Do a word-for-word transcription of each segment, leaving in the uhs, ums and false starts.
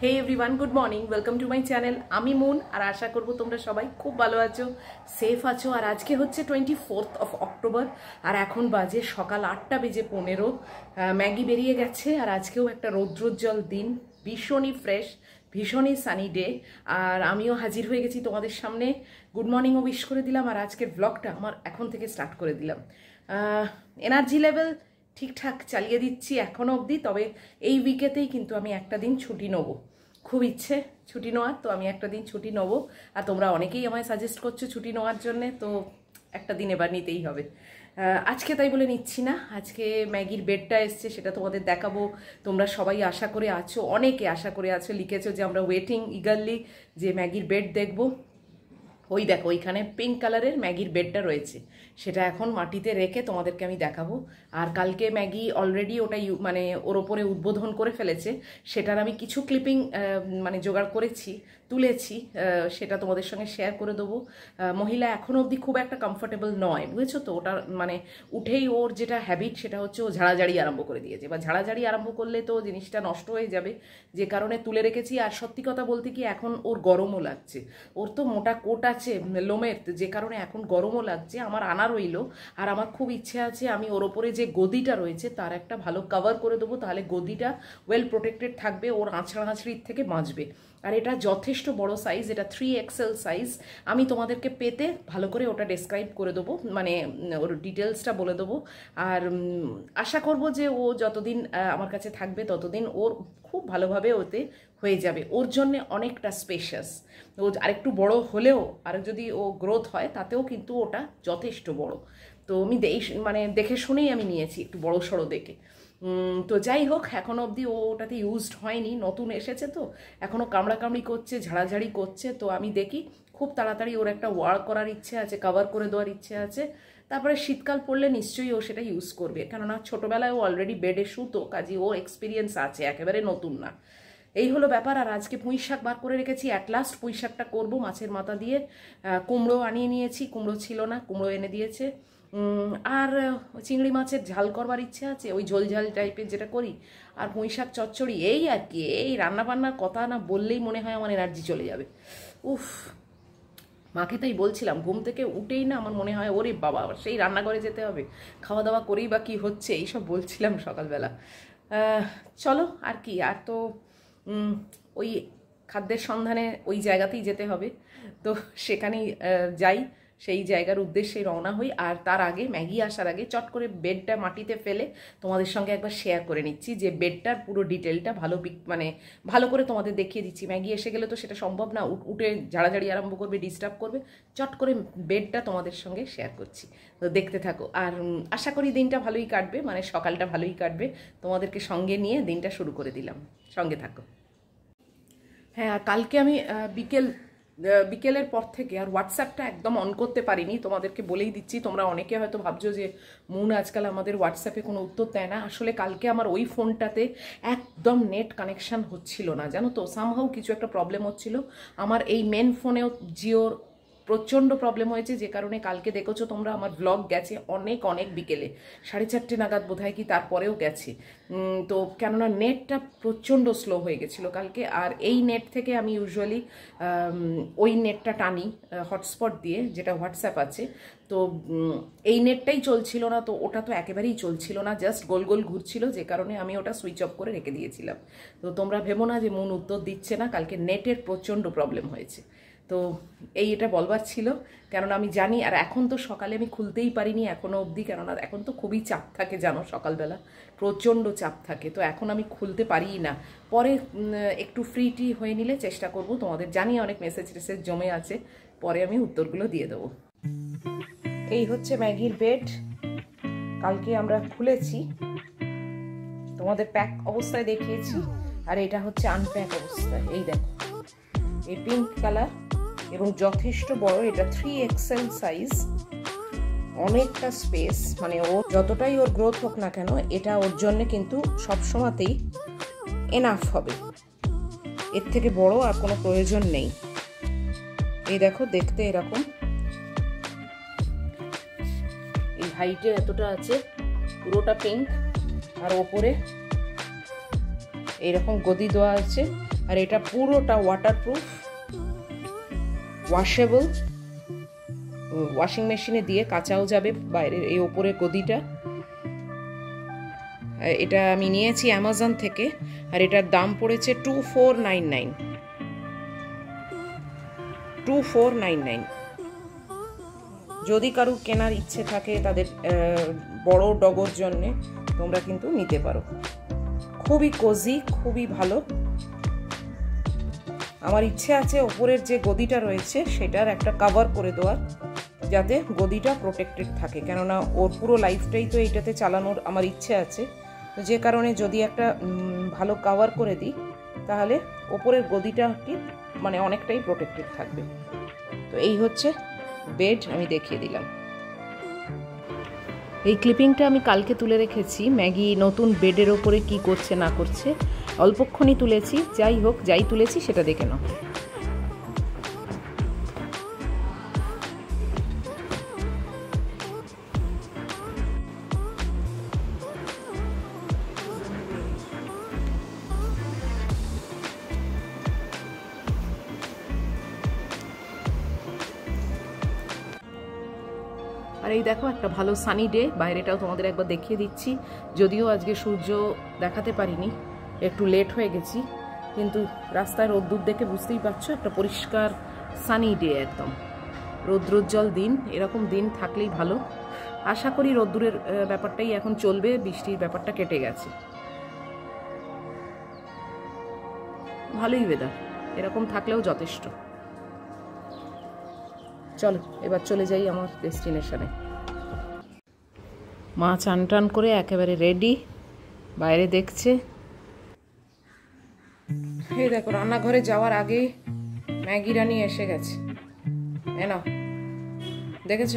Hey everyone, good morning, welcome to my channel. আমি মুন, আর আশা করব তোমরা সবাই খুব ভালো আছো, সেফ আছো। আর আজকে হচ্ছে টোয়েন্টি ফোর্থ অফ অক্টোবর, আর এখন বাজে সকাল আটটা বেজে পনেরো। ম্যাগি বেরিয়ে গেছে, আর আজকেও একটা রৌদ্রোজ্জ্বল দিন, ভীষণই ফ্রেশ, ভীষণই সানি ডে। আর আমিও হাজির হয়ে গেছি তোমাদের সামনে। গুড মর্নিংও উইশ করে দিলাম, আর আজকের ব্লগটা আমার এখন থেকে স্টার্ট করে দিলাম। এনার্জি লেভেল ঠিকঠাক চালিয়ে দিচ্ছি এখনও অবধি, তবে এই উইকেতেই কিন্তু আমি একটা দিন ছুটি নেব, খুব ইচ্ছে ছুটি নেওয়ার। তো আমি একটা দিন ছুটি নেব, আর তোমরা অনেকেই আমায় সাজেস্ট করছো ছুটি নেওয়ার জন্যে, তো একটা দিন এবার নিতেই হবে। আজকে তাই বলে নিচ্ছি না। আজকে ম্যাগির বেডটা এসছে, সেটা তোমাদের দেখাবো। তোমরা সবাই আশা করে আছো, অনেকে আশা করে আছো, লিখেছো যে আমরা ওয়েটিং ইগারলি যে ম্যাগির বেড দেখবো। ওই দেখো, ওইখানে পিঙ্ক কালারের ম্যাগির বেডটা রয়েছে, সেটা এখন মাটিতে রেখে তোমাদেরকে আমি দেখাবো। আর কালকে ম্যাগি অলরেডি ওটা মানে ওর ওপরে উদ্বোধন করে ফেলেছে, সেটার আমি কিছু ক্লিপিং মানে জোগাড় করেছি, তুলেছি, সেটা তোমাদের সঙ্গে শেয়ার করে দেবো। মহিলা এখনও অবধি খুব একটা কমফোর্টেবল নয়, বুঝেছো তো। ওটা মানে উঠেই ওর যেটা হ্যাবিট, সেটা হচ্ছে ও ঝাড়াঝাড়ি আরম্ভ করে দিয়েছে। বা ঝাড়াঝাড়ি আরম্ভ করলে তো জিনিসটা নষ্ট হয়ে যাবে, যে কারণে তুলে রেখেছি। আর সত্যি কথা বলতে কি, এখন ওর গরমও লাগছে। ওর তো মোটা কোট আছে লোমের, যে কারণে এখন গরমও লাগছে। আমার আনা রইল, আর আমার খুব ইচ্ছে আছে আমি ওর ওপরে যে গদিটা রয়েছে তার একটা ভালো কভার করে দেবো, তাহলে গদিটা ওয়েল প্রোটেক্টেড থাকবে, ওর আঁচড়া আঁচড়ির থেকে বাঁচবে। আর এটা যথেষ্ট বড় সাইজ, এটা থ্রি এক্সেল সাইজ। আমি তোমাদেরকে পেতে ভালো করে ওটা ডেসক্রাইব করে দেবো, মানে ওর ডিটেলসটা বলে দেবো। আর আশা করব যে ও যতদিন আমার কাছে থাকবে ততদিন ওর খুব ভালোভাবে ওতে হয়ে যাবে। ওর জন্যে অনেকটা স্পেশাস, ও আরেকটু বড় হলেও, আর যদি ও গ্রোথ হয় তাতেও কিন্তু ওটা যথেষ্ট বড়। তো আমি মানে দেখে শুনেই আমি নিয়েছি, একটু বড় সড়ো দেখে। তো যাই হোক, এখনও অবধি ও ওটাতে ইউজড হয়নি, নতুন এসেছে তো এখনও কামড়াকামড়ি করছে, ঝাড়াঝাড়ি করছে। তো আমি দেখি খুব তাড়াতাড়ি ওর একটা ওয়ার করার ইচ্ছে আছে, কভার করে দেওয়ার ইচ্ছে আছে। তারপরে শীতকাল পড়লে নিশ্চয়ই ও সেটা ইউজ করবে, কেননা ছোটোবেলায় ও অলরেডি বেডে শুতো, কাজে ওর এক্সপিরিয়েন্স আছে, একেবারে নতুন না। এই হলো ব্যাপার। আর আজকে পুঁই শাক বার করে রেখেছি, অ্যাট লাস্ট পুঁই শাকটা করবো মাছের মাথা দিয়ে। কুমড়ো আনিয়ে নিয়েছি, কুমড়ো ছিল না, কুমড়ো এনে দিয়েছে। আর চিংড়ি মাছের ঝাল করবার ইচ্ছে আছে, ওই ঝোল ঝাল টাইপের যেটা করি। আর পুঁই শাক চচ্চড়ি, এই আর কি। এই রান্নাবান্নার কথা না বললেই মনে হয় আমার এনার্জি চলে যাবে। উফ, মাকে তাই বলছিলাম, ঘুম থেকে উঠেই না আমার মনে হয় ওরে বাবা সেই রান্নাঘরে যেতে হবে, খাওয়া দাওয়া করেই বা কী হচ্ছে, এইসব বলছিলাম সকালবেলা। চলো আর কি, আর তো ওই খাদ্যের সন্ধানে ওই জায়গাতেই যেতে হবে, তো সেখানেই যাই, সেই জায়গার উদ্দেশ্যে রওনা হই। আর তার আগে, ম্যাগি আসার আগে চট করে বেডটা মাটিতে ফেলে তোমাদের সঙ্গে একবার শেয়ার করে নিচ্ছি, যে বেডটার পুরো ডিটেলটা ভালো মানে ভালো করে তোমাদের দেখিয়ে দিচ্ছি। ম্যাগি এসে গেলে তো সেটা সম্ভব না, উঠে ঝাড়াঝাড়ি আরম্ভ করবে, ডিস্টার্ব করবে। চট করে বেডটা তোমাদের সঙ্গে শেয়ার করছি, তো দেখতে থাকো। আর আশা করি দিনটা ভালোই কাটবে, মানে সকালটা ভালোই কাটবে। তোমাদেরকে সঙ্গে নিয়ে দিনটা শুরু করে দিলাম, সঙ্গে থাকো। হ্যাঁ, আর কালকে আমি বিকেল বিকেলের পর থেকে আর হোয়াটসঅ্যাপটা একদম অন করতে পারিনি, তোমাদেরকে বলেই দিচ্ছি। তোমরা অনেকে হয়তো ভাবছো যে মুন আজকাল আমাদের হোয়াটসঅ্যাপে কোনো উত্তর দেয় না। আসলে কালকে আমার ওই ফোনটাতে একদম নেট কানেকশান হচ্ছিল না, জানো তো। সামহাউ কিছু একটা প্রবলেম হচ্ছিল। আমার এই মেন ফোনেও জিওর প্রচণ্ড প্রবলেম হয়েছে, যে কারণে কালকে দেখেছো তোমরা আমার ব্লগ গেছে অনেক অনেক বিকেলে, সাড়ে চারটে নাগাদ বোধহয় কি তারপরেও গেছে। তো কেননা নেটটা প্রচণ্ড স্লো হয়ে গেছিলো কালকে। আর এই নেট থেকে আমি ইউজুয়ালি ওই নেটটা টানি হটস্পট দিয়ে, যেটা হোয়াটসঅ্যাপ আছে। তো এই নেটটাই চলছিল না, তো ওটা তো একেবারেই চলছিল না, জাস্ট গোল গোল ঘুরছিল, যে কারণে আমি ওটা সুইচ অফ করে রেখে দিয়েছিলাম। তো তোমরা ভেবো না যে মন উত্তর দিচ্ছে না, কালকে নেটের প্রচণ্ড প্রবলেম হয়েছে। তো এই এটা বলবার ছিল, কেননা আমি জানি। আর এখন তো সকালে আমি খুলতেই পারিনি এখনও অবধি, কেননা এখন তো খুবই চাপ থাকে, জানো, সকালবেলা প্রচণ্ড চাপ থাকে। তো এখন আমি খুলতে পারিই না, পরে একটু ফ্রিটি হয়ে নিলে চেষ্টা করব। তোমাদের জানি অনেক মেসেজ টেসেজ জমে আছে, পরে আমি উত্তরগুলো দিয়ে দেবো। এই হচ্ছে ম্যাগির বেড, কালকে আমরা খুলেছি, তোমাদের প্যাক অবস্থায় দেখিয়েছি। আর এটা হচ্ছে আনপ্যাক অবস্থায়। এই দেখো, এই পিঙ্ক কালার এবং যথেষ্ট বড়, এটা থ্রি এক্সেল সাইজ, অনেকটা স্পেস। মানে ও যতটাই ওর গ্রোথ হোক না কেন, এটা ওর জন্য কিন্তু সবসময়তেই এনাফ হবে, এর থেকে বড় আর কোনো প্রয়োজন নেই। এই দেখো, দেখতে এরকম, এই হাইটে এতটা আছে, পুরোটা পিঙ্ক। আর ওপরে এইরকম গদি দেওয়া আছে, আর এটা পুরোটা ওয়াটারপ্রুফ, ওয়াশেবল, ওয়াশিং মেশিনে দিয়ে কাচাও যাবে বাইরের এই ওপরে গদিটা। এটা আমি নিয়েছি অ্যামাজন থেকে, আর এটার দাম পড়েছে two four nine nine two four nine nine. যদি কারো কেনার ইচ্ছে থাকে তাদের বড় ডগর জন্যে, তোমরা কিন্তু নিতে পারো। খুবই কোজি, খুবই ভালো। আমার ইচ্ছে আছে ওপরের যে গদিটা রয়েছে সেটার একটা কভার করে দেওয়ার, যাতে গদিটা প্রোটেক্টেড থাকে, কেননা ওর পুরো লাইফটাই তো এইটাতে চালানোর আমার ইচ্ছে আছে। তো যে কারণে যদি একটা ভালো কভার করে দিই তাহলে ওপরের গদিটা কি মানে অনেকটাই প্রোটেক্টেড থাকবে। তো এই হচ্ছে বেড, আমি দেখিয়ে দিলাম। এই ক্লিপিংটা আমি কালকে তুলে রেখেছি, ম্যাগি নতুন বেডের ওপরে কি করছে না করছে, অল্পক্ষণই তুলেছি। যাই হোক, যাই তুলেছি সেটা দেখে নাও। আর এই দেখো একটা ভালো সানি ডে, বাইরেটাও তোমাদের একবার দেখিয়ে দিচ্ছি। যদিও আজকে সূর্য দেখাতে পারিনি, একটু লেট হয়ে গেছি, কিন্তু রাস্তায় রোদ্দুর দেখে বুঝতেই পারছো একটা পরিষ্কার সানি ডে, একদম রৌদ্রোজ্জ্বল দিন। এরকম দিন থাকলেই ভালো। আশা করি রোদ্দুরের ব্যাপারটাই এখন চলবে, বৃষ্টির ব্যাপারটা কেটে গেছে। ভালোই ওয়েদার, এরকম থাকলেও যথেষ্ট। চলো এবার চলে যাই আমার ডেস্টিনেশনে। মা চান টান করে একেবারে রেডি, বাইরে দেখছে। এই দেখো রান্নাঘরে যাওয়ার আগে ম্যাগি রানি এসে গেছে। এ নাও, দেখেছ?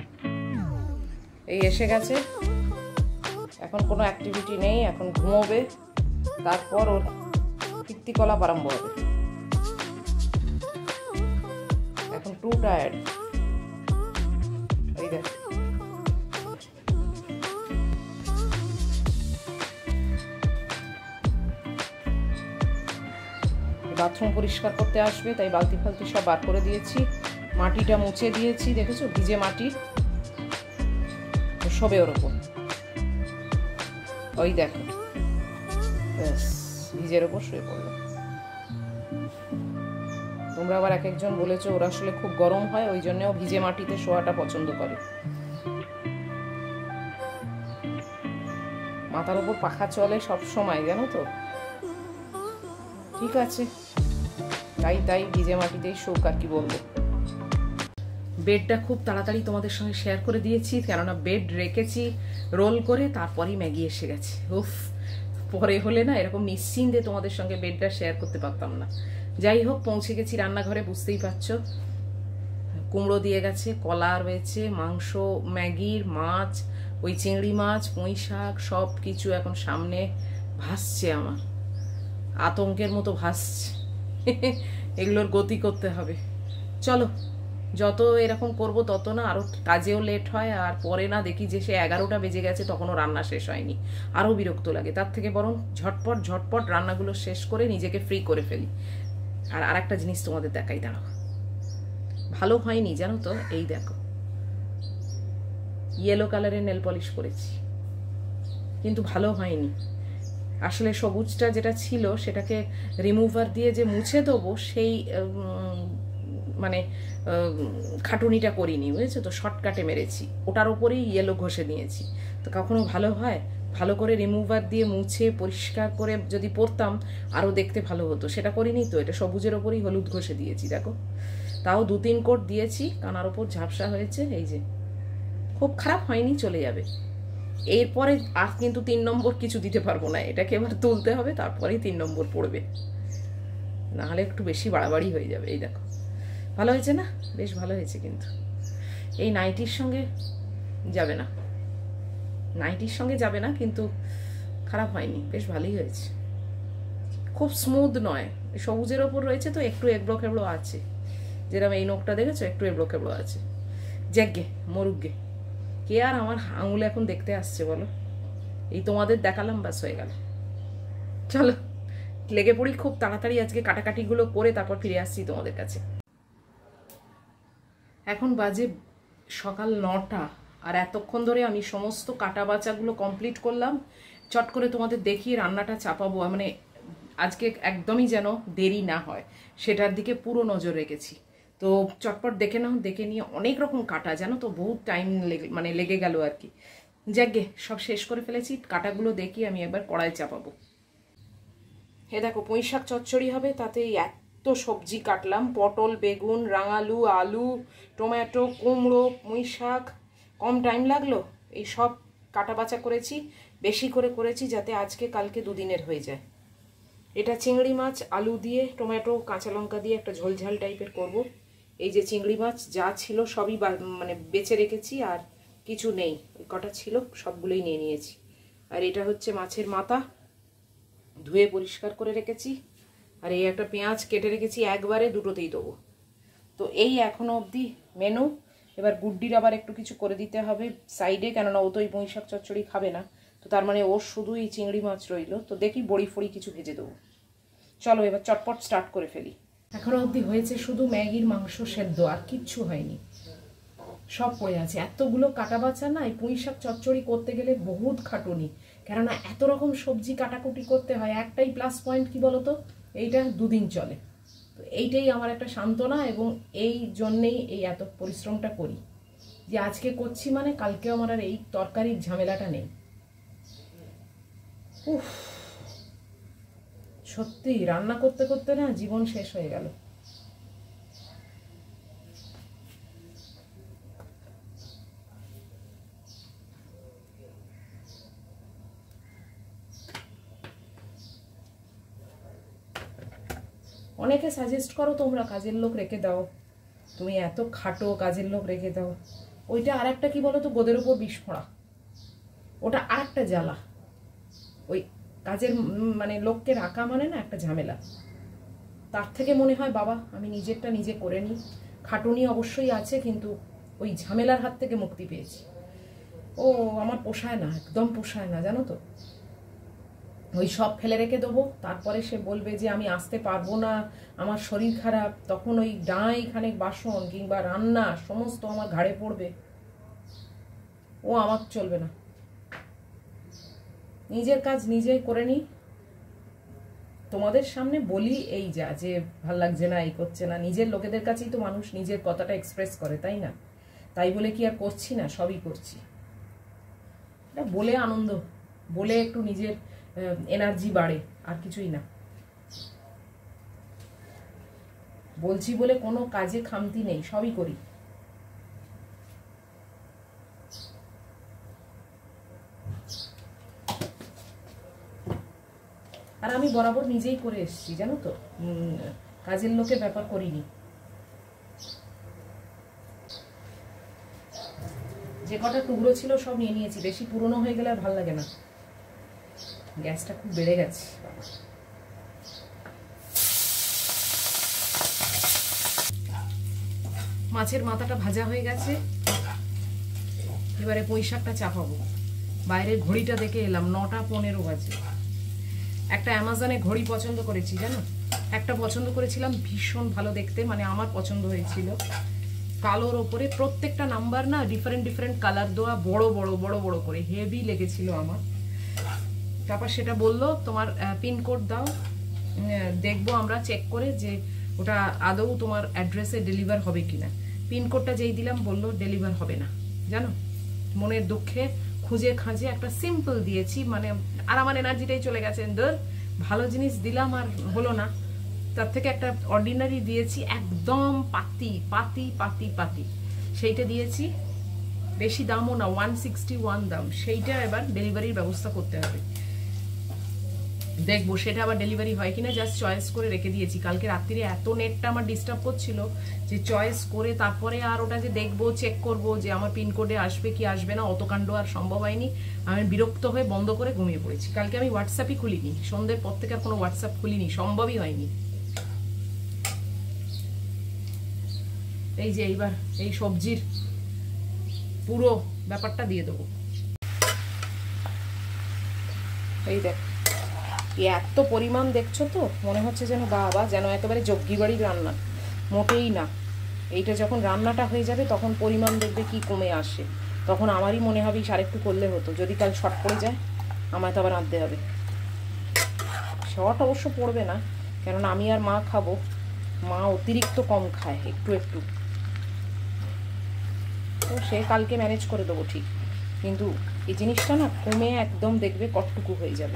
এই এসে গেছে। এখন কোনো অ্যাক্টিভিটি নেই, এখন ঘুমোবে, তারপর ওর কীর্তিকলাপ আরম্ভ হবে। এখন টু টায়ার্ড। এই দেখ, বাথরুম পরিষ্কার করতে আসবে, তাই বালতি ফালতি সব বার করে দিয়েছি। মাটিটা মুছে দিয়েছি, দেখেছো ভিজে মাটি সবে ওর ওপর। ওই দেখো ব্যাস ভিজের ওপর শুয়ে পড়লো। তোমরা আবার এক একজন বলেছো ওরা আসলে খুব গরম হয়, ওই জন্যও ভিজে মাটিতে শোয়াটা পছন্দ করে। মাথার ওপর পাখা চলে সব সময়, জানো তো। ঠিক আছে, তাই তাই ভিজে মাটিতেই শোক, আর কি বলবো। বেডটা খুব তাড়াতাড়ি তোমাদের সঙ্গে শেয়ার করে দিয়েছি, কেননা বেড রেখেছি রোল করে, তারপরেই ম্যাগি এসে গেছে। উফ, পরে হলে না এরকম নিশ্চিন্তে তোমাদের সঙ্গে বেডটা শেয়ার করতে পারতাম না। যাই হোক, পৌঁছে গেছি রান্নাঘরে, বুঝতেই পারছো। কুমড়ো দিয়ে গেছে, কলা রয়েছে, মাংস, ম্যাগির, মাছ, ওই চিংড়ি মাছ, পুঁই শাক, সব কিছু এখন সামনে ভাসছে। আমার আতঙ্কের মতো ভাসছে। এগুলোর গতি করতে হবে। চলো, যত এরকম করব তত না আরো কাজেও লেট হয়, আর পরে না দেখি যে সে এগারোটা বেজে গেছে তখনও রান্না শেষ হয়নি, আরো বিরক্ত লাগে। তার থেকে বরং ঝটপট ঝটপট রান্নাগুলো শেষ করে নিজেকে ফ্রি করে ফেলি। আর আরেকটা জিনিস তোমাদের দেখাই, দাঁড়াও। ভালো হয়নি জানো তো, এই দেখো ইয়েলো কালারের নেল পলিশ করেছি, কিন্তু ভালো হয়নি। আসলে সবুজটা যেটা ছিল সেটাকে রিমুভার দিয়ে যে মুছে দেবো, সেই মানে খাটুনিটা করিনি, বুঝেছো তো। শর্টকাটে মেরেছি, ওটার ওপরেই ইয়েলো ঘষে নিয়েছি। তো কখনো ভালো হয়? ভালো করে রিমুভার দিয়ে মুছে পরিষ্কার করে যদি পরতাম আরও দেখতে ভালো হতো, সেটা করিনি তো। এটা সবুজের ওপরেই হলুদ ঘষে দিয়েছি, দেখো। তাও দু তিন কোট দিয়েছি, কানার ওপর ঝাপসা হয়েছে। এই যে, খুব খারাপ হয়নি, চলে যাবে। এরপরে আর কিন্তু তিন নম্বর কিছু দিতে পারবো না, এটাকে এবার তুলতে হবে, তারপরেই তিন নম্বর পড়বে, নাহলে একটু বেশি বাড়াবাড়ি হয়ে যাবে। এই দেখো, ভালো হয়েছে না? বেশ ভালো হয়েছে, কিন্তু এই নাইটির সঙ্গে যাবে না, নাইটির সঙ্গে যাবে না, কিন্তু খারাপ হয়নি, বেশ ভালোই হয়েছে। খুব স্মুথ নয়, সবুজের ওপর রয়েছে তো একটু এবড়ো খেবড়ো আছে, যেরকম এই নোকটা দেখেছো একটু এবড়ো খেবড়ো আছে। জ্যাগে মরুগে, কে আর আমার আঙুল এখন দেখতে আসছে বলো? এই তোমাদের দেখালাম, ব্যাস হয়ে গেল। চলো লেগে পড়ি খুব তাড়াতাড়ি আজকে কাটাকাটিগুলো করে তারপর ফিরে আসছি তোমাদের কাছে। এখন বাজে সকাল নটা, আর এতক্ষণ ধরে আমি সমস্ত কাটা বাচাগুলো কমপ্লিট করলাম। চট করে তোমাদের দেখিয়ে রান্নাটা চাপাবো, মানে আজকে একদমই যেন দেরি না হয় সেটার দিকে পুরো নজর রেখেছি। তো চটপট দেখে নাও, দেখে নিয়ে অনেক রকম কাটা জানো তো, বহুত টাইম লেগে মানে লেগে গেল আর কি। যাকগে সব শেষ করে ফেলেছি, কাটাগুলো দেখি আমি একবার কড়াই চাপাবো। এ দেখো পুঁই শাক চচ্চড়ি হবে, তাতে এত সবজি কাটলাম, পটল, বেগুন, রাঙালু, আলু, টমেটো, কুমড়ো, পুঁই শাক। কম টাইম লাগলো, এই সব কাটা বাছা করেছি, বেশি করে করেছি যাতে আজকে কালকে দুদিনের হয়ে যায়। এটা চিংড়ি মাছ আলু দিয়ে টমেটো কাঁচা লঙ্কা দিয়ে একটা ঝোলঝাল টাইপের করব। এই যে চিংড়ি মাছ যা ছিল সবই মানে বেছে রেখেছি, আর কিছু নেই, ওই কটা ছিল সবগুলোই নিয়ে নিয়েছি। আর এটা হচ্ছে মাছের মাথা, ধুয়ে পরিষ্কার করে রেখেছি। আর এই একটা পেঁয়াজ কেটে রেখেছি, একবারে দুটোতেই দেবো। তো এই এখনো অবধি মেনু। এবার গুড্ডির আবার একটু কিছু করে দিতে হবে সাইডে, কেননা ও তো এই পুঁই শাক চচ্চড়ি খাবে না, তো তার মানে ওর শুধু এই চিংড়ি মাছ রইল। তো দেখি বড়ি ফড়ি কিছু ভেজে দেবো। চলো এবার চটপট স্টার্ট করে ফেলি। এখনো অবধি হয়েছে শুধু ম্যাগির মাংস সেদ্ধ, আর কিচ্ছু হয়নি, সব পড়ে আছে। এতগুলো কাটা বাছা না, এই পুঁই শাক চচ্চড়ি করতে গেলে বহুত খাটুনি, কেননা এত রকম সবজি কাটাকুটি করতে হয়। একটাই প্লাস পয়েন্ট কি বলতো, এইটা দুদিন চলে। তো এইটাই আমার একটা সান্ত্বনা, এবং এই জন্যেই এই এত পরিশ্রমটা করি যে আজকে করছি মানে কালকে আমার আর এই তরকারির ঝামেলাটা নেই। উফ, সত্যি রান্না করতে করতে না জীবন শেষ হয়ে গেল। অনেকে সাজেস্ট করো তোমরা কাজের লোক রেখে দাও, তুমি এত খাটো কাজের লোক রেখে দাও। ওইটা আর একটা কি বলো তো, গোদের উপর বিস্ফোরা, ওটা আর একটা জ্বালা। ওই কাজের মানে লোককে রাখা মানে না একটা ঝামেলা। তার থেকে মনে হয় বাবা আমি নিজেরটা নিজে করে নিই। খাটুনি অবশ্যই আছে, কিন্তু ওই ঝামেলার হাত থেকে মুক্তি পেয়েছি। ও আমার পোষায় না, একদম পোষায় না জানো তো। ওই সব ফেলে রেখে দেবো, তারপরে সে বলবে যে আমি আসতে পারবো না, আমার শরীর খারাপ, তখন ওই ডাঁই খানেক বাসন কিংবা রান্না সমস্ত আমার ঘাড়ে পড়বে। ও আমার চলবে না, নিজের কাজ নিজেই করে নিই। তোমাদের সামনে বলি এই যা যে ভাল লাগছে না, এই করছে না, নিজের লোকেদের কাছেই তো মানুষ নিজের কথাটা এক্সপ্রেস করে, তাই না? তাই বলে কি আর করছি না, সবই করছি। এটা বলে আনন্দ, বলে একটু নিজের এনার্জি বাড়ে, আর কিছুই না। বলছি বলে কোনো কাজে খামতি নেই, সবই করি। আর আমি বরাবর নিজেই করে এসেছি জানো তো, কাজের লোকের ব্যাপার করিনি। যে কটা টুকরো ছিল সব নিয়ে নিয়েছি, বেশি পুরনো হয়ে গেলে আর ভালো লাগে না। গ্যাসটা খুব বেড়ে গেছে। মাছের মাথাটা ভাজা হয়ে গেছে, এবারে পুঁই শাকটা চাপাবো। বাইরের ঘড়িটা দেখে এলাম, নটা পনেরো বাজে। একটা অ্যামাজনে ঘড়ি পছন্দ করেছি জানো, একটা পছন্দ করেছিলাম ভীষণ ভালো দেখতে, মানে আমার পছন্দ হয়েছিল। কালোর ওপরে প্রত্যেকটা নাম্বার না ডিফারেন্ট ডিফারেন্ট কালার দেওয়া, বড় বড় বড় বড় করে, হেভি লেগেছিল আমার। তারপর সেটা বললো তোমার পিনকোড দাও, দেখবো আমরা চেক করে যে ওটা আদৌ তোমার অ্যাড্রেসে ডেলিভার হবে কিনা। পিনকোডটা যেই দিলাম বললো ডেলিভার হবে না জানো। মনের দুঃখে খুঁজে খাঁজে একটা সিম্পল দিয়েছি, মানে আর আমার এনার্জিটাই চলে গেছে, ধর ভালো জিনিস দিলাম আর হলো না, তার থেকে একটা অর্ডিনারি দিয়েছি, একদম পাতি পাতি পাতি পাতি সেইটা দিয়েছি। বেশি দামও না, ওয়ান সিক্সটি ওয়ান দাম। সেইটা এবার ডেলিভারির ব্যবস্থা করতে হবে, দেখবো সেটা আবার ডেলিভারি হয় কিনা, জাস্ট চয়েস করে রেখে দিয়েছি। কালকে রাত্রিরে এত নেটটা আমার ডিস্টার্ব করছিল যে চয়েস করে তারপরে আর ওটা যে দেখবো চেক করব যে আমার পিনকোডে আসবে কি আসবে না, অত কাণ্ড আর সম্ভব হয়নি। আমি বিরক্ত হয়ে বন্ধ করে ঘুমিয়ে পড়েছি। কালকে আমি হোয়াটসঅ্যাপই খুলিনি, সন্ধ্যের পর থেকে আর কোনো হোয়াটসঅ্যাপ খুলিনি, সম্ভবই হয়নি। এই যে এইবার এই সবজির পুরো ব্যাপারটা দিয়ে দেবো। এই দেখ এত পরিমাণ দেখছো তো, মনে হচ্ছে যেন বাবা যেন একেবারে যজ্ঞী বাড়ির রান্না, মোটেই না। এইটা যখন রান্নাটা হয়ে যাবে তখন পরিমাণ দেখবে কি কমে আসে, তখন আমারই মনে হবে আরেকটু করলে হতো। যদি কাল শর্ট পড়ে যায় আমায় তো আবার রাঁধতে হবে। শর্ট অবশ্য পড়বে না, কেননা আমি আর মা খাবো, মা অতিরিক্ত কম খায়, একটু একটু, তো সে কালকে ম্যানেজ করে দেবো ঠিক। কিন্তু এই জিনিসটা না কমে একদম দেখবে কটটুকু হয়ে যাবে।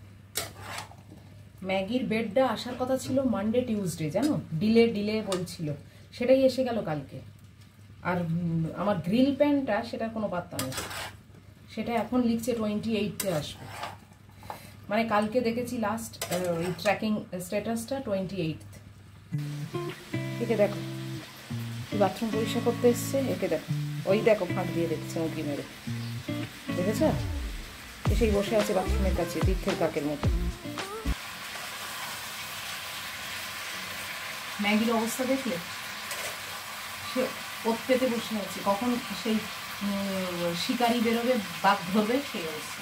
ম্যাগির বেডটা আসার কথা ছিল মানডে টিউসডে, জানো, ডিলে ডিলে বলছিল, সেটাই এসে গেল কালকে। আর আমার গ্রিল প্যানটা সেটার কোনো পাত্তা নেই, সেটা এখন লিখছে টোয়েন্টি এইটে আসবে। মানে কালকে দেখেছি লাস্ট ওই ট্র্যাকিং স্ট্যাটাসটা টোয়েন্টি এইট। একে দেখো বাথরুম পরিষ্কার করতে এসছে, একে দেখো, ওই দেখো ফাঁক দিয়ে দেখছে উঁকি মেরে, দেখেছ? এসেই বসে আছে বাথরুমের কাছে তীর্থের কাকের মতো। ম্যাগির অবস্থা দেখলে, সে ওত পেতে বসে আছে, কখন সেই শিকারি বেরোবে, বাঘ ধরবে, সেই অবস্থা।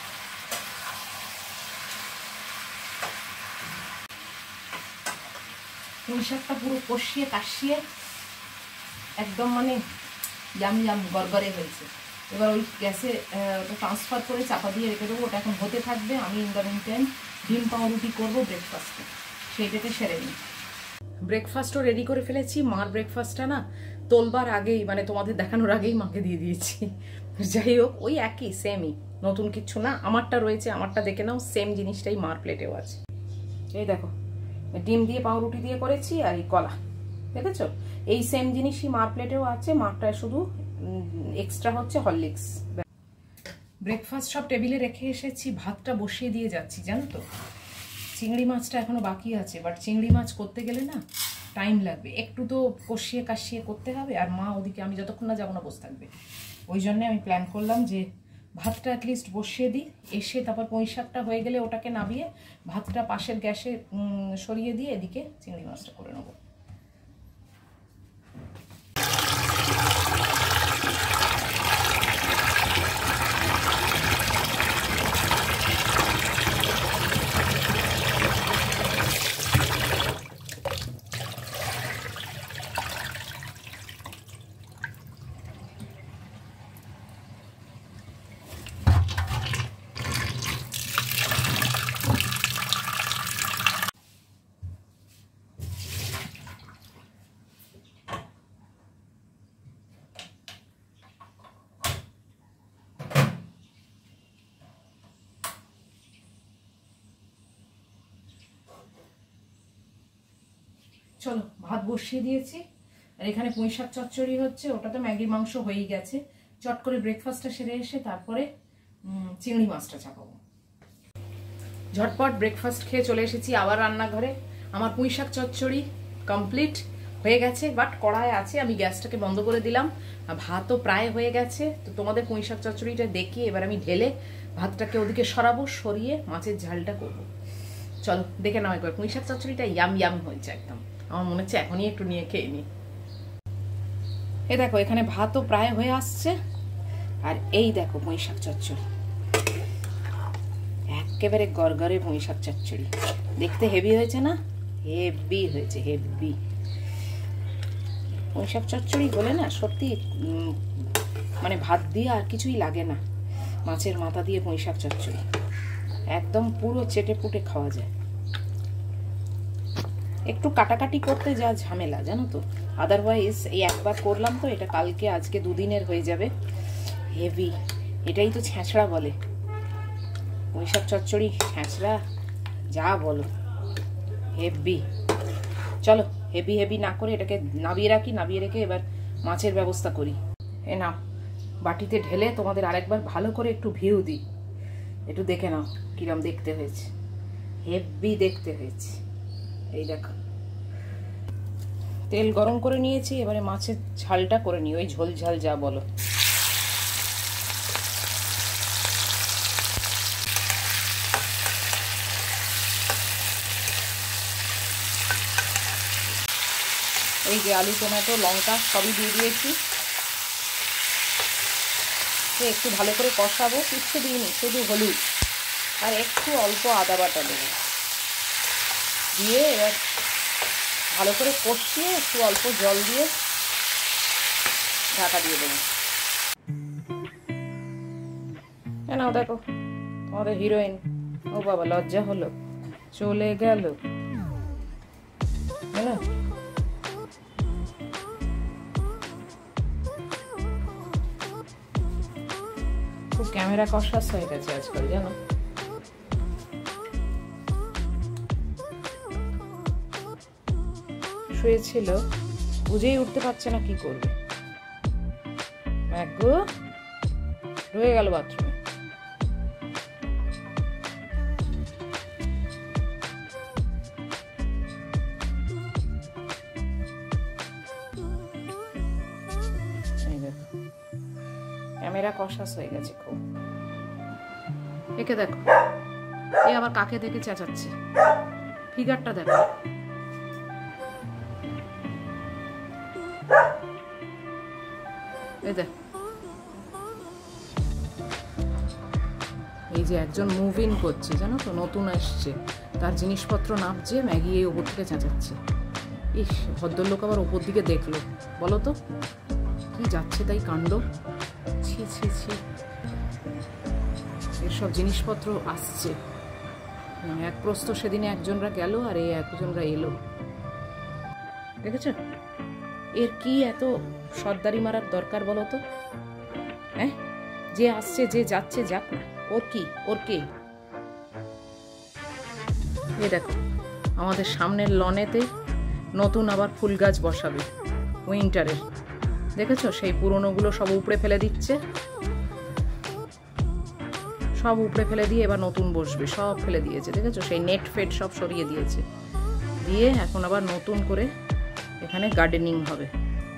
পুঁই শাকটা পুরো কষিয়ে কাশিয়ে একদম মানে জাম জাম গড়গড়ে হয়েছে। এবার ওই গ্যাসে ওটা ট্রান্সফার করে চাপা দিয়ে রেখে দেবো, ওটা এখন হতে থাকবে। আমি ইন দ্য মিন টাইম ডিম পাউরুটি করবো ব্রেকফাস্টে, সেইটাকে সেরে নিই। ব্রেকফাস্টও রেডি করে ফেলেছি। মার ব্রেকফাস্টটা না তোলবার আগেই, মানে তোমাদের দেখানোর আগেই মাকে দিয়ে দিয়েছি। যাই হোক, ওই একই সেমই, নতুন কিছু না। আমারটা রয়েছে, আমারটা দেখে নাও, সেম জিনিসটাই মার প্লেটেও আছে। এই দেখো, ডিম দিয়ে পাউরুটি দিয়ে করেছি, আর এই কলা, দেখেছো? এই সেম জিনিসই মার প্লেটেও আছে, মারটা শুধু এক্সট্রা হচ্ছে হরলিক্স। ব্রেকফাস্ট সব টেবিলে রেখে এসেছি, ভাতটা বসিয়ে দিয়ে যাচ্ছি, জানো তো। চিংড়ি মাছটা এখনো বাকি আছে, বাট চিংড়ি মাছ করতে গেলে না টাইম লাগবে, একটু তো কষিয়ে কাশিয়ে করতে হবে। আর মা ওদিকে, আমি যতক্ষণ না যাবো না বসে থাকবে, ওই জন্যে আমি প্ল্যান করলাম যে ভাতটা অ্যাটলিস্ট বসিয়ে দিই, এসে তারপর পুঁই শাকটা হয়ে গেলে ওটাকে নামিয়ে ভাতটা পাশের গ্যাসে সরিয়ে দিয়ে এদিকে চিংড়ি মাছটা করে নেবো। চলো, ভাত বসিয়ে দিয়েছি, আর এখানে পুঁই শাক চচ্চড়ি হচ্ছে, ওটা তো ম্যাগি মাংস হয়েই গেছে। চট করে ব্রেকফাস্টটা সেরে এসে তারপরে চিংড়ি মাছটা চাপাবো। ঝটপট ব্রেকফাস্ট খেয়ে চলে এসেছি আবার রান্নাঘরে। আমার পুঁই শাক চচ্চড়ি কমপ্লিট হয়ে গেছে, বাট কড়াই আছে, আমি গ্যাসটাকে বন্ধ করে দিলাম। ভাতও প্রায় হয়ে গেছে, তো তোমাদের পুঁই শাক চচ্চড়িটা দেখিয়ে এবার আমি ঢেলে ভাতটাকে ওদিকে সরাবো, সরিয়ে মাছের ঝালটা করবো। চলো দেখে নাও একবার, পুঁই শাক চচ্চড়িটা ইয়াম ইয়াম হয়েছে একদম। আমার মনে হচ্ছে এখনই একটু নিয়ে খেয়ে নিই। এ দেখো, এখানে ভাতও প্রায় হয়ে আসছে, আর এই দেখো পুঁই শাক চচ্চড়ি, একেবারে গড়গড়ে পুঁই শাক চচ্চড়ি। দেখতে হেভি হয়েছে না? হেভি হয়েছে, হেভি। পুঁই শাক চচ্চড়ি বলে না সত্যি মানে ভাত দিয়ে আর কিছুই লাগে না। মাছের মাথা দিয়ে পুঁই শাক চচ্চড়ি একদম পুরো চেটে পুটে খাওয়া যায়। একটু কাটাকাটি করতে যা ঝামেলা, জানো তো, আদারওয়াইজ এই একবার করলাম তো, এটা কালকে আজকে দুদিনের হয়ে যাবে। হেভি, এটাই তো ছ্যাঁচড়া বলে, পুঁই শাক চচ্চড়ি ছ্যাঁচড়া যা বলো, হেভি। চলো হেভি হেভি না করে এটাকে নাবিয়ে রাখি, নাবিয়ে রেখে এবার মাছের ব্যবস্থা করি। এ নাও, বাটিতে ঢেলে তোমাদের আরেকবার ভালো করে একটু ভিউ দিই, একটু দেখে নাও কিরম দেখতে হয়েছে, হেভি দেখতে হয়েছে। এই দেখো, তেল গরম করে নিয়েছি, এবারে মাছের ঝালটা করে নিই, ওই ঝোল ঝাল যা বলো। এই যে আলু, টমেটো, লঙ্কা সবই দিয়ে দিয়েছি, একটু ভালো করে কষাবো, কিচ্ছু দিইনি, শুধু হলুদ আর একটু অল্প আদা বাটা দেবো, দিয়ে এবার ভালো করে কষিয়ে একটু অল্প জল দিয়ে ঢাকা দিয়ে দেবো। নাও দেখো তোমাদের হিরোইন, ও বাবা লজ্জা হলো, চলে গেল। হ্যাঁ খুব ক্যামেরা কনসাস হয়ে গেছে আজকাল জানো। শুয়েছিল, বুঝেই উঠতে পারছে না কি করবে। ম্যাগো ঢুকে গেল বাথরুমে। ক্যামেরা কনসাস হয়ে গেছে খুব। একে দেখো, এ আবার কাকে দেখে চেঁচাচ্ছে, ফিগারটা দেখো। এই দেখ, এই যে একজন মুভ ইন করছে জানো তো, নতুন আসছে, তার জিনিসপত্র নামছে, ম্যাগি এই ওপর থেকে চেঁচাচ্ছে। ইস, ভদ্রলোক আবার ওপর দিকে দেখলো, বলো তো কি যাচ্ছে তাই কাণ্ড। ছি ছি ছি, এসব জিনিসপত্র আসছে এক প্রস্ত। সেদিনে একজনরা গেল আর এই একজনরা এলো, দেখেছ? এর কি এত সর্দারি মারার দরকার বলো তো? হ্যাঁ, যে আসছে যে যাচ্ছে যাক না, ওর কি, ওর কে? এই দেখো আমাদের সামনের লনেতে নতুন আবার ফুল গাছ বসাবে উইন্টারের, দেখেছো? সেই পুরনোগুলো সব উপড়ে ফেলে দিচ্ছে, সব উপড়ে ফেলে দিয়ে এবার নতুন বসবে, সব ফেলে দিয়েছে, দেখেছো? সেই নেট ফেট সব সরিয়ে দিয়েছে, দিয়ে এখন আবার নতুন করে এখানে গার্ডেনিং হবে,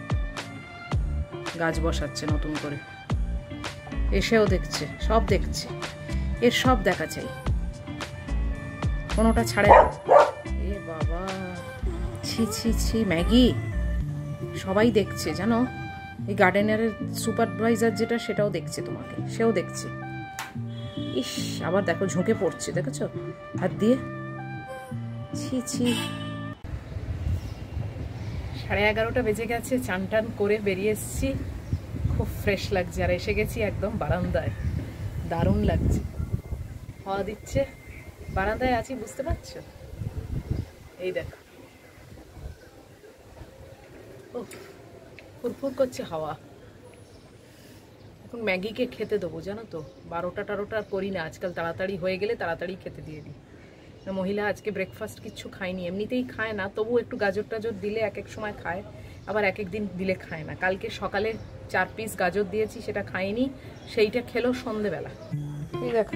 গাছ বসাচ্ছে নতুন করে। এসেও দেখছে, সব দেখছে, এর সব দেখা চাই, কোনোটা ছাড়ে না। এ বাবা, ছি ছি ছি, ম্যাগি সবাই দেখছে জানো, এই গার্ডেনারের সুপারভাইজার যেটা সেটাও দেখছে তোমাকে, সেও দেখছে। ইস, আবার দেখো ঝুঁকে পড়ছে, দেখেছো হাত দিয়ে। ছি ছি, সাড়ে এগারোটা বেজে গেছে, চান টান করে বেরিয়ে এসেছি, খুব ফ্রেশ লাগছে। আর এসে গেছি একদম বারান্দায়, দারুণ লাগছে, হাওয়া দিচ্ছে, বারান্দায় আছি, বুঝতে পারছো? এই দেখো, ও ফুরফুর করছে হাওয়া। এখন ম্যাগিকে খেতে দেবো জানো তো, বারোটা টারোটা করি না আজকাল, তাড়াতাড়ি হয়ে গেলে তাড়াতাড়ি খেতে দিয়ে দিই। মহিলা আজকে ব্রেকফাস্ট কিচ্ছু খায়নি, এমনিতেই খায় না, তবু একটু গাজর টাজর দিলে এক এক সময় খায়, আবার এক এক দিন দিলে খায় না। কালকে সকালে চার পিস গাজর দিয়েছি, সেটা খায়নি, সেইটা খেলো সন্ধেবেলা। এই দেখো,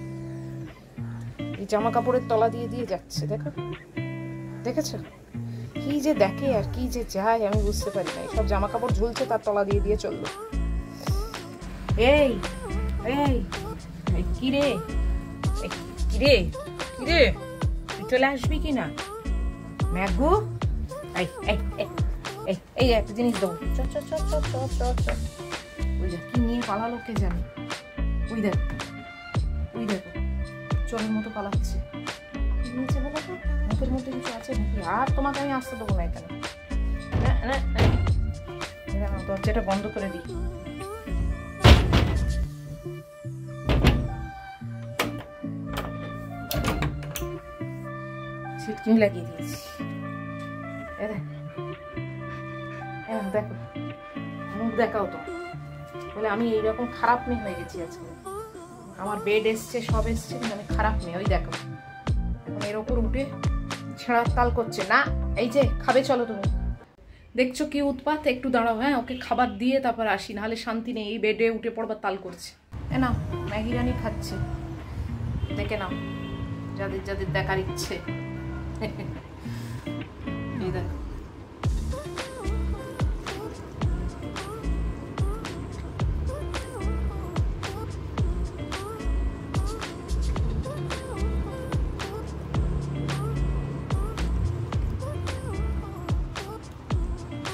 এই জামা কাপড়ের তলা দিয়ে দিয়ে যাচ্ছে, দেখো, দেখেছো? কি যে দেখে আর কি যে যায় আমি বুঝতে পারি না। সব জামা কাপড় ঝুলছে, তার তলা দিয়ে দিয়ে চললো। এই এই কিরে, কিরে কিরে, তুই চলে আসবি কি না ম্যাগু? এই এই এই একটা জিনিস দেবো, চ চ চ চ চ চ চ। ওই দেখ কি নিয়ে পালালো কে জানে, ওই দেখ, ওই দেখো চোরের মতো পালাচ্ছে। কি নিয়েছে বলো তো, মুখের মধ্যে কিছু আছে নাকি? আর তোমাকে আমি আসতে দেবো না এখানে, দরজাটা বন্ধ করে দিই। ছিটকিনি লাগিয়ে দিয়েছি, দেখো মুখ দেখাও তো, বলে আমি এইরকম খারাপ মেয়ে হয়ে গেছি আজকে। আমার বেড এসছে, সব এসছে, কিন্তু আমি খারাপ মেয়ে। ওই দেখো এখন এর ওপর উঠে ছেঁড়ার তাল করছে না। এই যে খাবে, চলো তুমি। দেখছো কি উৎপাত, একটু দাঁড়াও, হ্যাঁ ওকে খাবার দিয়ে তারপর আসি, নাহলে শান্তি নেই। এই বেডে উঠে পড়বার তাল করছে। এ নাও ম্যাগি রানি খাচ্ছে, দেখে নাও যাদের যাদের দেখার ইচ্ছে। এই দেখো,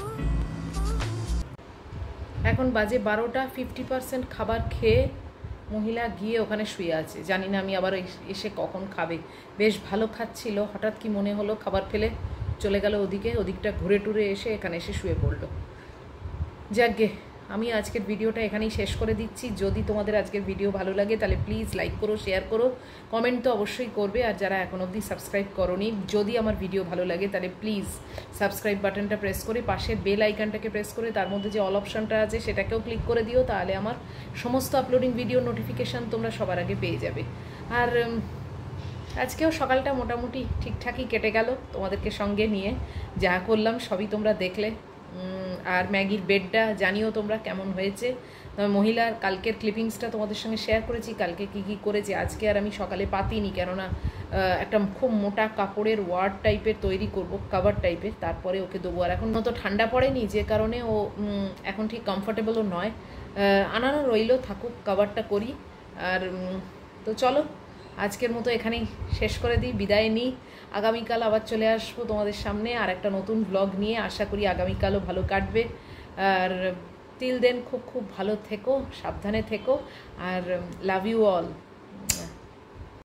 এখন বাজে বারোটা, ফিফটি পার্সেন্ট খাবার খেয়ে মহিলা গিয়ে ওখানে শুয়ে আছে, জানি না আমি আবার এসে কখন খাবে। বেশ ভালো খাচ্ছিল, হঠাৎ কি মনে হলো খাবার ফেলে চলে গেল ওদিকে, ওদিকটা ঘুরে টুরে এসে এখানে এসে শুয়ে পড়লো। যাকগে, আমি আজকের ভিডিওটা এখানেই শেষ করে দিচ্ছি। যদি তোমাদের আজকের ভিডিও ভালো লাগে তাহলে প্লিজ লাইক করো, শেয়ার করো, কমেন্ট তো অবশ্যই করবে। আর যারা এখন অবধি সাবস্ক্রাইব করোনি, যদি আমার ভিডিও ভালো লাগে তাহলে প্লিজ সাবস্ক্রাইব বাটনটা প্রেস করে পাশের বেল আইকনটাকে প্রেস করে তার মধ্যে যে অল অপশনটা আছে সেটাকেও ক্লিক করে দিও, তাহলে আমার সমস্ত আপলোডিং ভিডিও নোটিফিকেশান তোমরা সবার আগে পেয়ে যাবে। আর আজকেও সকালটা মোটামুটি ঠিকঠাকই কেটে গেল তোমাদেরকে সঙ্গে নিয়ে, যা করলাম সবই তোমরা দেখলে। আর ম্যাগির বেডটা জানিও তোমরা কেমন হয়েছে। তবে মহিলার কালকের ক্লিপিংসটা তোমাদের সঙ্গে শেয়ার করেছি, কালকে কি কি করেছে। আজকে আর আমি সকালে পাতিনি, কেননা একটা খুব মোটা কাপড়ের ওয়ার্ড টাইপের তৈরি করব, কাভার টাইপের, তারপরে ওকে দেবো। আর এখন তো ঠান্ডা পড়েনি, যে কারণে ও এখন ঠিক কমফোর্টেবলও নয়। আনানো রইল, থাকুক, কাভারটা করি। আর তো চলো আজকের মতো এখানেই শেষ করে দিই, বিদায় নিই। আগামীকাল আবার চলে আসবো তোমাদের সামনে আর একটা নতুন ব্লগ নিয়ে। আশা করি আগামীকালও ভালো কাটবে। আর টিল দেন খুব খুব ভালো থেকো, সাবধানে থেকো, আর লাভ ইউ অল।